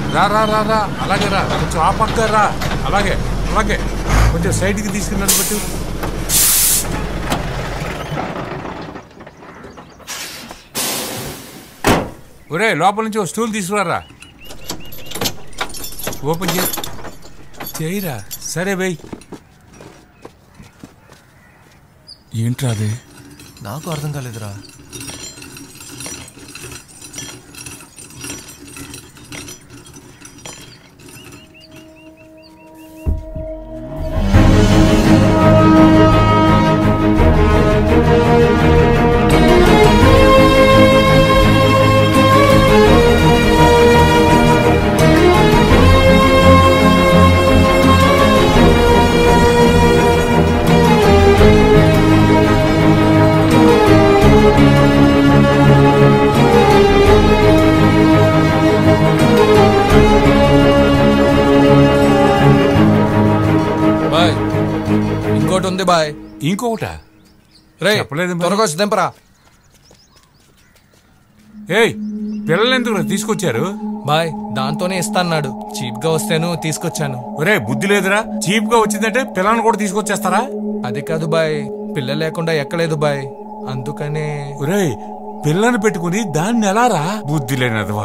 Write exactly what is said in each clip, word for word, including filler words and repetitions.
రా రా రా రా అలాగే రా, కొంచెం ఆ పక్క రా, అలాగే అలాగే కొంచెం సైడ్కి తీసుకున్నాను బట్టి. ఒరే లోపల నుంచి ఒక స్టూల్ తీసుకురారా. ఓపెన్ చే చేయరా. సరే బై. ఏంట్రా అది? నాకు అర్థం కాలేదురా. ఇంకోటి ఉంది బాయ్. ఇంకొకటా? రే చెప్పలేదు. త్వరగా వచ్చి దింపరా. ఏయ్ పిల్లలు ఎందుకు తీసుకొచ్చారు? బాయ్ దాంతోనే ఇస్తాన్నాడు. చీప్ గా వస్తేను తీసుకొచ్చాను. ఒరే బుద్ధి లేదురా, చీప్ గా వచ్చిందంటే పిల్లల్ని కూడా తీసుకొచ్చేస్తారా? అది కాదు బాయ్, పిల్ల లేకుండా ఎక్కలేదు బాయ్, అందుకనే. ఒరే పిల్లని పెట్టుకుని దాన్ని ఎలా రా? బుద్ధి లేనదవా.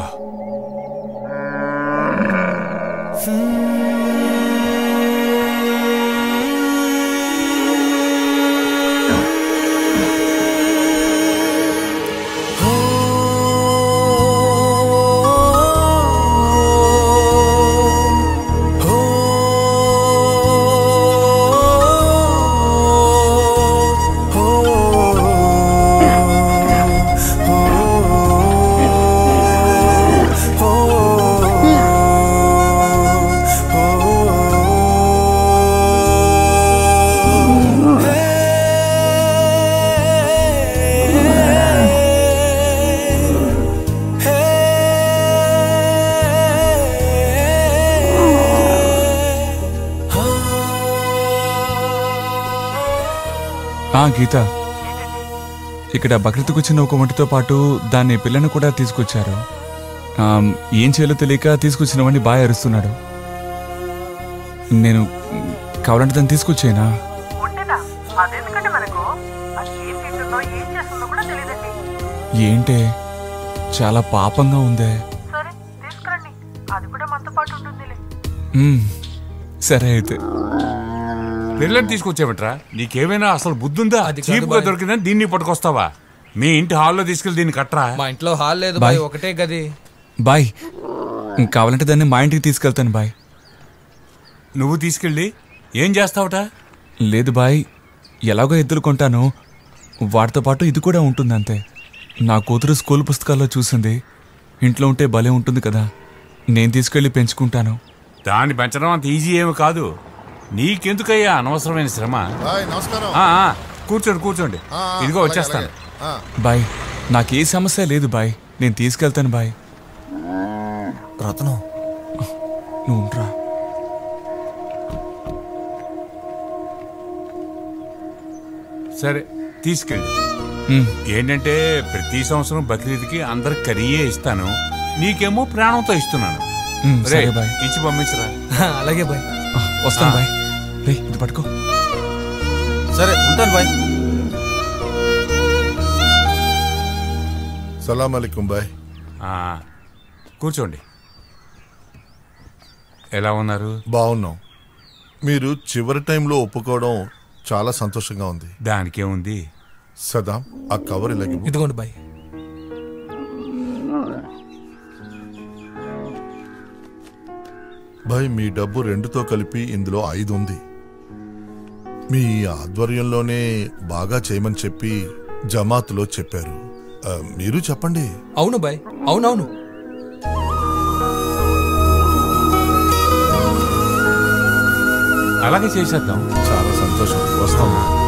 గీత, ఇక్కడ బక్రీద్కు వచ్చిన ఒక వంటితో పాటు దాన్ని పిల్లను కూడా తీసుకొచ్చారు. ఏం చేయాలో తెలియక తీసుకొచ్చినవని బాగా అరుస్తున్నాడు. నేను కావాలంటే దాన్ని తీసుకొచ్చేనా? ఏంటే చాలా పాపంగా ఉందే. సరే అయితే. పిల్లల్ని తీసుకొచ్చావట్రా? నీకేమైనా అసలు బుద్ధుందా? చీప్ గా దొరికిందని దీన్ని పట్టుకొస్తావా? మీ ఇంటి హాల్లో తీసుకెళ్లి దీన్ని కట్టరా. మా ఇంట్లో హాల్ లేదు బాయ్, ఒకటే గది. బాయ్ కావాలంటే దాన్ని మా ఇంటికి తీసుకెళ్తాను బాయ్. నువ్వు తీసుకెళ్ళి ఏం చేస్తావట? లేదు బాయ్, ఎలాగో ఎద్దులు కొంటాను, వాటితో పాటు ఇది కూడా ఉంటుంది అంతే. నా కూతురు స్కూల్ పుస్తకాల్లో చూసింది, ఇంట్లో ఉంటే భలే ఉంటుంది కదా, నేను తీసుకెళ్ళి పెంచుకుంటాను. దాన్ని పెంచడం అంత ఈజీ ఏమి కాదు. నీకెందుకయ్యా అనవసరమైన శ్రమ? కూర్చోండి కూర్చోండి, ఇదిగో వచ్చేస్తాను. బాయ్ నాకే సమస్య లేదు బాయ్, నేను తీసుకెళ్తాను బాయ్. రత్నం నువ్వు ఉండరా. సరే తీసుకెళ్ళి. ఏంటంటే ప్రతి సంవత్సరం బక్రీద్కి అందరికి కర్రీయే ఇస్తాను, నీకేమో ప్రాణంతో ఇస్తున్నాను. ఇచ్చి పంపించరా. అలాగే బాయ్, వస్తాను బాయ్. రే ఇది పట్టుకో. సరే ఉంటాను బాయ్. సలాం అలైకుం బాయ్. కూర్చోండి. ఎలా ఉన్నారు? బాగున్నాం. మీరు చివరి టైంలో ఒప్పుకోవడం చాలా సంతోషంగా ఉంది. దానికేముంది. సదాం ఆ కవర్ ఇలాగే. ఇదిగోండి బాయ్. బాయ్ మీ డబ్బు రెండుతో కలిపి ఇందులో ఐదు ఉంది. మీ ఆధ్వర్యంలోనే బాగా చేయమని చెప్పి జమాత్లో చెప్పారు, మీరు చెప్పండి. అవును బాయ్, అవునవును. అలాగే చేసేద్దాం. చాలా సంతోషం, వస్తాము.